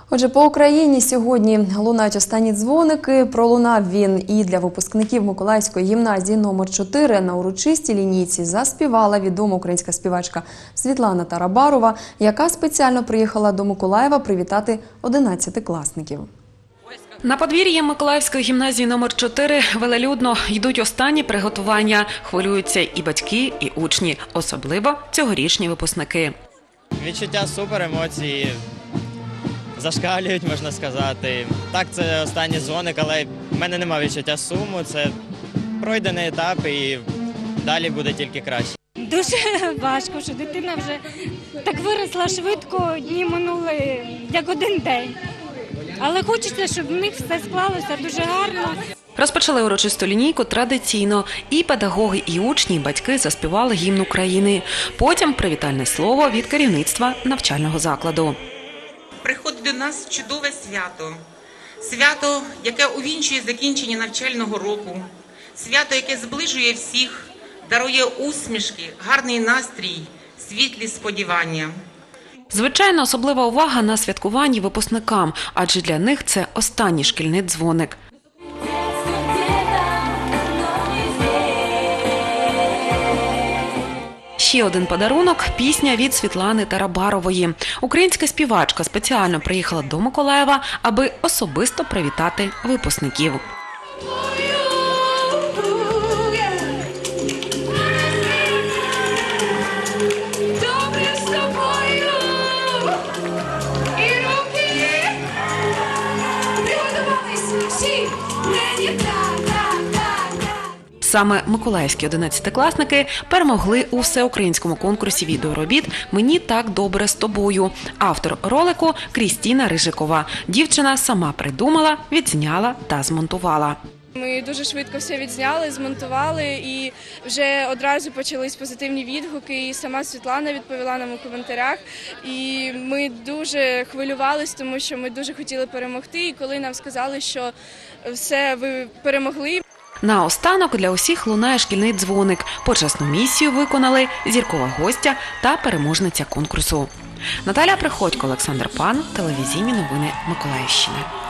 Отже, по Україні сьогодні лунають останні дзвоники. Пролунав він і для випускників Миколаївської гімназії номер 4 на урочистій лінійці заспівала відома українська співачка Світлана Тарабарова, яка спеціально приїхала до Миколаєва привітати 11-класників. На подвір'ї Миколаївської гімназії номер 4 велелюдно йдуть останні приготування. Хвилюються і батьки, і учні, особливо цьогорічні випускники. Відчуття супер, емоції зашкалюють, можна сказати. Так, це останній дзвоник, але в мене немає відчуття суму. Це пройдений етап і далі буде тільки краще. Дуже важко, що дитина вже так виросла швидко, дні минули як один день. Але хочеться, щоб в них все склалося дуже гарно. Розпочали урочисту лінійку традиційно. І педагоги, і учні, і батьки заспівали гімн України. Потім привітальне слово від керівництва навчального закладу. Приходить до нас чудове свято. Свято, яке увінчує закінчення навчального року. Свято, яке зближує всіх, дарує усмішки, гарний настрій, світлі сподівання. Звичайно, особлива увага на святкуванні випускникам, адже для них це останній шкільний дзвоник. Ще один подарунок – пісня від Світлани Тарабарової. Українська співачка спеціально приїхала до Миколаєва, аби особисто привітати випускників. Саме миколаївські 11-класники перемогли у всеукраїнському конкурсі відеоробіт «Мені так добре з тобою». Автор ролику – Крістіна Рижикова. Дівчина сама придумала, відзняла та змонтувала. Ми дуже швидко все відзняли, змонтували і вже одразу почались позитивні відгуки. І сама Світлана відповіла нам у коментарях. І ми дуже хвилювалися, тому що ми дуже хотіли перемогти. І коли нам сказали, що все, ви перемогли. Наостанок для усіх лунає шкільний дзвоник. Почесну місію виконали зіркова гостя та переможниця конкурсу. Наталя Приходько, Олександр Пан, телевізійні новини Миколаївщини.